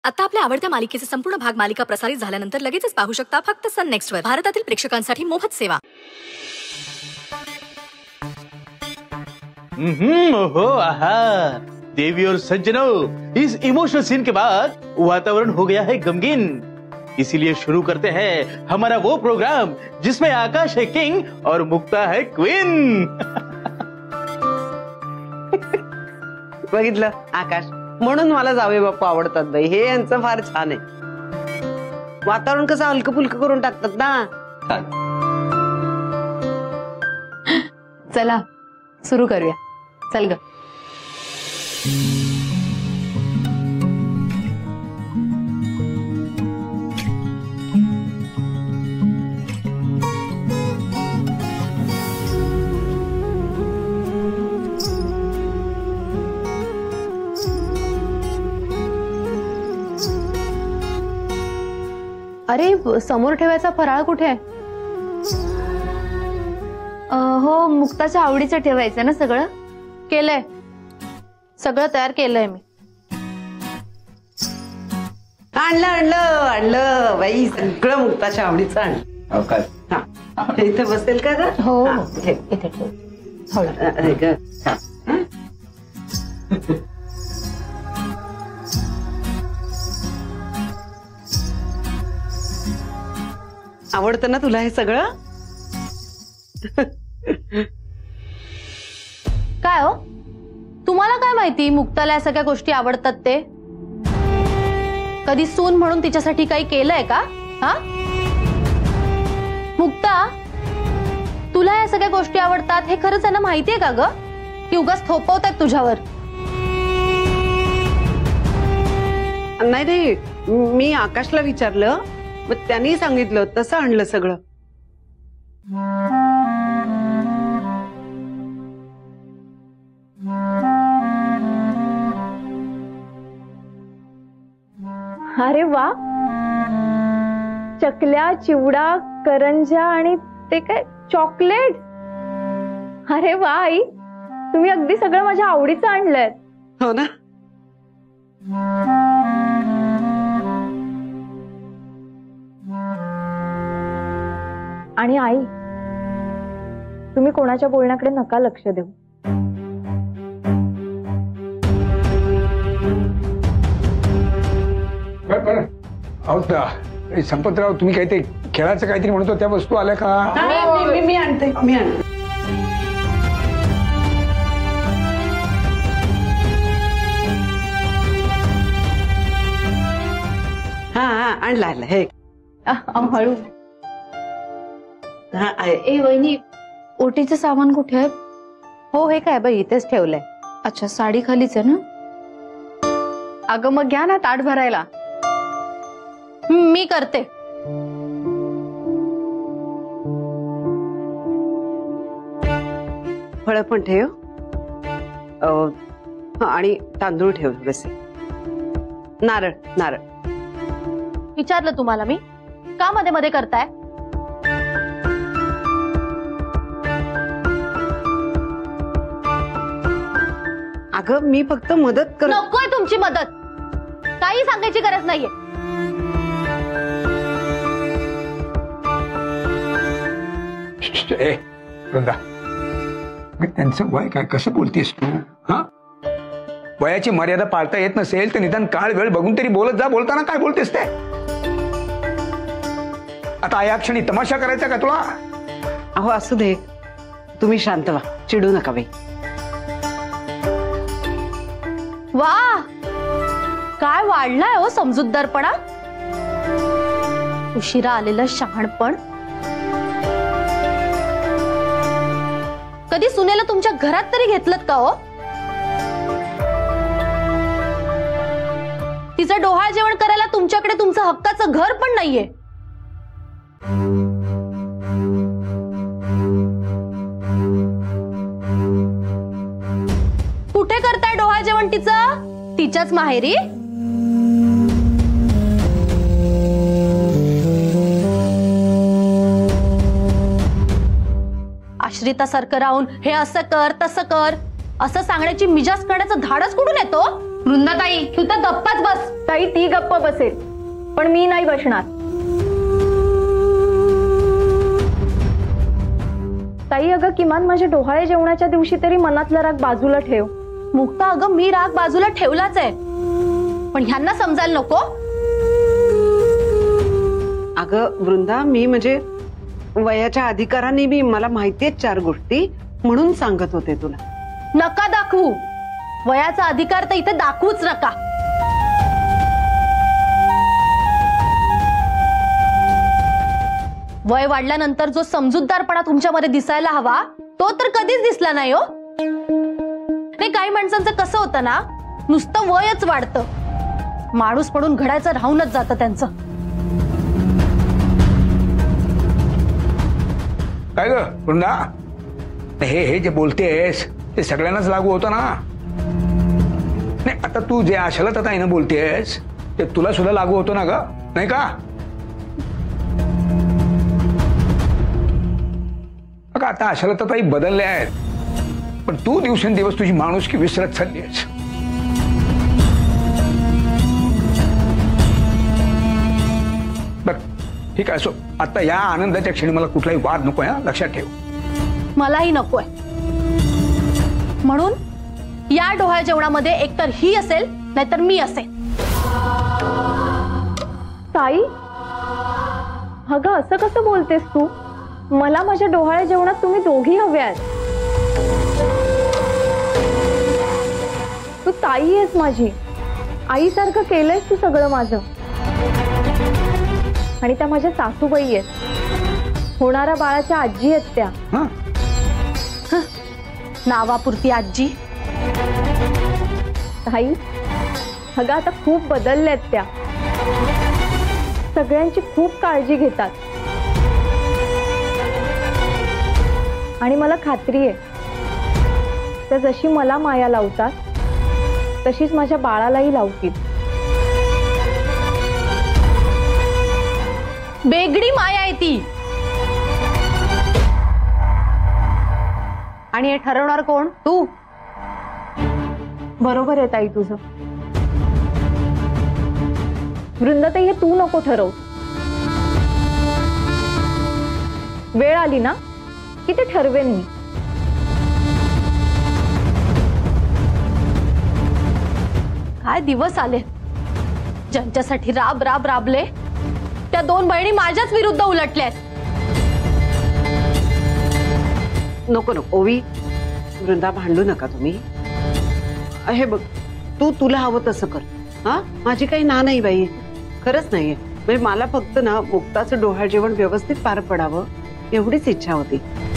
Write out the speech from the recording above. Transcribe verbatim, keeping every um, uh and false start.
आता आपल्या आवडत्या मालिकेचे संपूर्ण भाग मालिका प्रसारित झाल्यानंतर लगेचच पाहू शकता फक्त सन नेक्स्ट वर. भारतातील प्रेक्षकांसाठी मोफत सेवा. हम्म ओहो आहा देवी और सज्जनों, इस इमोशनल सीन के बाद वातावरण हो गया है गमगीन. इसीलिए शुरू करते हैं हमारा वो प्रोग्राम जिसमें आकाश है किंग और मुक्ता है क्वीन. बघितलं आकाश, म्हणून मला जावे बापू आवडतात बाई. हे यांचं फार छान आहे. वातावरण कसं हलकं फुलकं करून टाकतात ना. चला सुरू करूया. चल ग. अरे समोर ठेवायचा फराळ कुठे आहे? हो मुक्ताच्या आवडीचं ठेवायचं ना. सगळं केलंय, सगळं तयार केलंय मी. आणलं आणलं आणलं बाई, सगळं मुक्ताच्या आवडीचं आणलं. काय हा इथे बसेल का ग? हो इथे इथे ठेव. अरे ग आवडतं ना तुला हे सगळं? काय हो, तुम्हाला काय माहिती मुक्ताला या सगळ्या गोष्टी आवडतात ते? कधी सून म्हणून तिच्यासाठी काही केलंय का? हा मुक्ता, तुला या सगळ्या गोष्टी आवडतात हे खरंच त्यांना माहितीये का ग? की उगाच थोपवतात तुझ्यावर? नाही नाही, मी आकाशला विचारलं, मग त्यांनी सांगितलं तसं आणलं सगळं. अरे वा, चकल्या, चिवडा, करंजा आणि ते काय चॉकलेट. अरे वा आई, तुम्ही अगदी सगळं माझ्या आवडीचं आणलंय. हो ना. आणि आई, तुम्ही कोणाच्या बोलण्याकडे नका लक्ष देऊ. संपतराव, तुम्ही काहीतरी खेळाचं काहीतरी म्हणतो, त्या वस्तू आल्या का? मी मी आणते मी आणते. हा हा आणला आणला हे. हळू. हा आहे. ए वहिनी, ओटीचं सामान कुठे आहे? हो हे काय बाई, इथेच ठेवलंय. अच्छा, साडी खालीच आहे ना? अगं मग घ्या ना ताट भरायला. मी करते. फळं पण ठेव आणि तांदूळ ठेव. बस. नारळ नारळ. विचारलं तुम्हाला मी, का मध्ये मध्ये करताय? अगं मी फक्त मदत कर. नकोय तुमची मदत, काही सांगायची गरज नाहीये. ए वृंदा, त्यांचं वय काय, कसं बोलतेस तू? हा, वयाची मर्यादा पाळता येत नसेल तर निदान काळ वेळ बघून तरी बोलत जा. बोलताना काय बोलतेस ते? आता या क्षणी तमाशा करायचा का तुला? अहो असू दे, तुम्ही शांत व्हा, चिडू नका बाई. वा, काय वाढलाय हो समजूतदारपणा. उशिरा आलेलं शहाणपण. कधी सुनेला तुमच्या घरात तरी घेतलत का हो? तिचं डोहाळ जेवण करायला तुमच्याकडे तुमचं हक्काचं घर पण नाहीये. कुठे करताय डोहाळ जेवण तिचं? तिच्याच माहेरी. आश्रितासारखं राहून हे असं कर तसं कर असं सांगण्याची मिजाज करण्याचं धाडस कुठून येतो? वृंदाताई तू तर गप्पच बस. ताई ती गप्प बसेल पण मी नाही बसणार. ताई अगं किमान माझ्या डोहाळे जेवणाच्या दिवशी तरी मनातला राग बाजूला ठेव. मुक्ता अगं मी राग बाजूला ठेवलाच आहे पण ह्यांना समजायला नको. अगं वृंदा मी म्हणजे वयाच्या अधिकाराने मी मला माहितीये चार गोष्टी म्हणून सांगत होते तुला. नका दाखवू. वयाचा अधिकार तर इथे दाखवूच नका. वय वाढल्यानंतर जो समजूतदारपणा तुमच्यामध्ये दिसायला हवा तो तर कधीच दिसला नाही हो. नाही काही माणसांचं कसं होतं ना नुसतं वयच वाढतं माणूस पडून घडायचं राहूनच जातं त्यांचं. काय ग वृंदा हे हे जे बोलतेस ते सगळ्यांनाच लागू होतं ना. नाही आता तू जे आशाला ताईनं बोलतेस ते तुला सुद्धा लागू होतं ना ग नाही का. अगं आता आशाला ताई बदलल्या आहेत पण तू दिवसेंदिवस तुझी माणुसकी विसरत चाललीस. बर ठीक आहे. असो आता या आनंदाच्या क्षणी मला कुठलाही वाद नको आहे लक्षात ठेव. मलाही नकोय. म्हणून या डोहाळ्या जेवणामध्ये एकतर ही असेल नाहीतर मी असेल. ताई अगं असं कसं बोलतेस तू. मला माझ्या डोहाळ्या जेवणात तुम्ही दोघी हव्या आहेत. तू ताई आहेस माझी. आईसारखं केलंयस तू सगळं माझं. आणि त्या माझ्या सासूबाई आहेत. होणाऱ्या बाळाच्या आजी आहेत त्या. नावापुरती आजी. ताई अगं आता खूप बदलल्यात त्या. सगळ्यांची खूप काळजी घेतात. आणि मला खात्री आहे त्या जशी मला माया लावतात तशीच माझ्या बाळालाही लावतील. बेगडी माया आहे ती. आणि हे ठरवणार कोण तू. बरोबर आहे ताई तुझं. वृंदाताई हे तू नको ठरव. वेळ आली ना की ते ठरवेन मी. काय दिवस आले ज्यांच्यासाठी राब राब राबले त्या दोन बहिणी माझ्याच विरुद्ध उलटल्यात. नको नको ओवी वृंदा भांडू नका तुम्ही. हे बघ तू तुला हवं तसं कर. हा माझी काही ना नाही बाई खरंच नाहीये. म्हणजे मला फक्त ना मुक्ताचं डोहाळ जेवण व्यवस्थित पार पडावं एवढीच इच्छा होती.